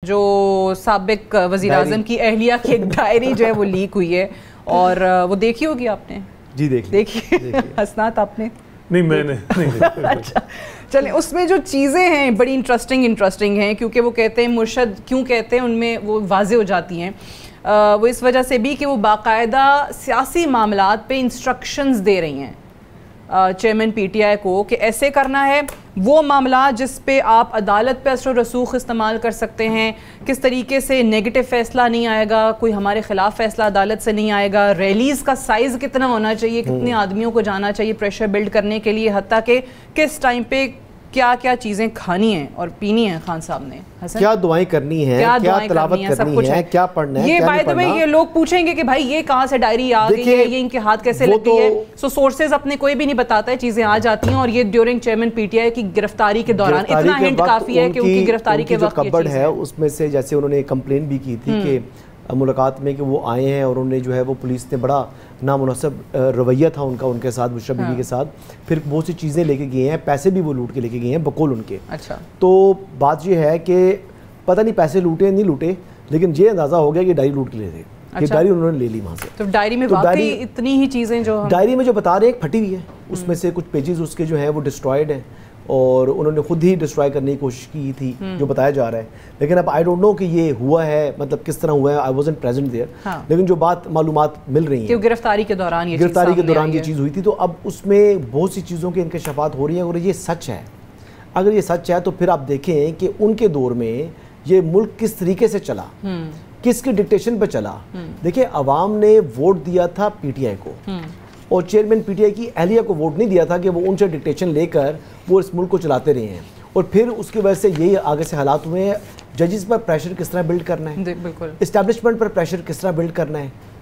جو سابق وزیر اعظم کی اہلیہ کی ایک ڈائری جو ہے وہ لیک ہوئی ہے، اور وہ دیکھی ہوگی آپ نے؟ جی دیکھی حسنات آپ نے؟ نہیں میں نے نہیں. اچھا چلیں، اس میں جو چیزیں ہیں بڑی انٹرسٹنگ ہیں، کیونکہ وہ کہتے ہیں مرشد کیوں کہتے ہیں، ان میں وہ واضح ہو جاتی ہیں. وہ اس وجہ سے بھی کہ وہ باقاعدہ سیاسی معاملات پہ انسٹرکشنز دے رہی ہیں چیئرمین پی ٹی آئی کو کہ ایسے کرنا ہے، وہ معاملات جس پہ آپ عدالت پہ اثر و رسوخ استعمال کر سکتے ہیں، کس طریقے سے نیگیٹو فیصلہ نہیں آئے گا، کوئی ہمارے خلاف فیصلہ عدالت سے نہیں آئے گا، ریلیز کا سائز کتنا ہونا چاہیے، کتنے آدمیوں کو جانا چاہیے پریشر بلڈ کرنے کے لیے، حتیٰ کہ کس ٹائم پہ کیا کیا چیزیں کھانی ہیں اور پینی ہیں خان صاحب نے، کیا دعائیں کرنی ہیں، کیا تلاوت کرنی ہے، کیا پڑھنا ہے، یہ بائی دا وے یہ لوگ پوچھیں گے کہ بھائی یہ کہاں سے ڈائری آ گئی ہے، یہ ان کے ہاتھ کیسے لگ گئی ہے. سو سورسز اپنے کوئی بھی نہیں بتاتا ہے، چیزیں آ جاتی ہیں، اور یہ during chairman P T I کی گرفتاری کے دوران اتنا ہنٹ کافی ہے کہ ان کی گرفتاری کے وقت یہ چیز ہے. اس میں سے جیسے انہوں نے کمپلین بھی کی تھی کہ ملاقات میں کہ وہ آئے ہیں اور انہوں نے جو ہے وہ پولیس نے بڑا نامناسب رویہ تھا ان کے ساتھ، بشریٰ بی بی کے ساتھ، پھر بہت سی چیزیں لے کے گئے ہیں، پیسے بھی وہ لوٹ کے لے کے گئے ہیں بقول ان کے. اچھا تو بات یہ ہے کہ پتہ نہیں پیسے لوٹے نہیں لوٹے، لیکن یہ اندازہ ہو گیا کہ ڈائری لوٹ کے لے تھے. یہ ڈائری انہوں نے لے لی وہاں سے. تو ڈائری میں واقعی اتنی ہی چیزیں جو ڈائری میں جو بتا رہے ہیں ایک پھٹی ہوئی ہے، اس میں سے کچھ پیجز اس کے جو ہیں وہ ڈسٹرائڈ ہیں، اور انہوں نے خود ہی ڈسٹرائے کرنے کی کوشش کی تھی جو بتایا جا رہا ہے. لیکن اب آئی ڈونٹ نو کہ یہ ہوا ہے، مطلب کس طرح ہوا ہے، آئی وازنٹ پریزنٹ دیئر، لیکن جو بات معلومات مل رہی ہیں کہ گرفتاری کے دوران یہ چیز ہوئی تھی. تو اب اس میں بہت سی چیزوں کے انکشافات ہو رہی ہیں، اور یہ سچ ہے. اگر یہ سچ ہے تو پھر آپ دیکھیں کہ ان کے دور میں یہ ملک کس طریقے سے چلا، کس کی ڈکٹیشن پہ چلا. دیکھیں عوام نے ووٹ دیا تھا پی ٹی آئی کو، اور چیئرمین پی ٹی آئی کی اہلیہ کو ووٹ نہیں دیا تھا کہ وہ ان سے ڈکٹیشن لے کر وہ اس ملک کو چلاتے رہے ہیں. اور پھر اس کی وجہ سے یہی آگے سے حالات ہوئے ہیں. ججز پر پریشر کس طرح بلڈ کرنا ہے، بالکل اسٹیبلشمنٹ پر پریشر کس طرح بلڈ کرنا ہے،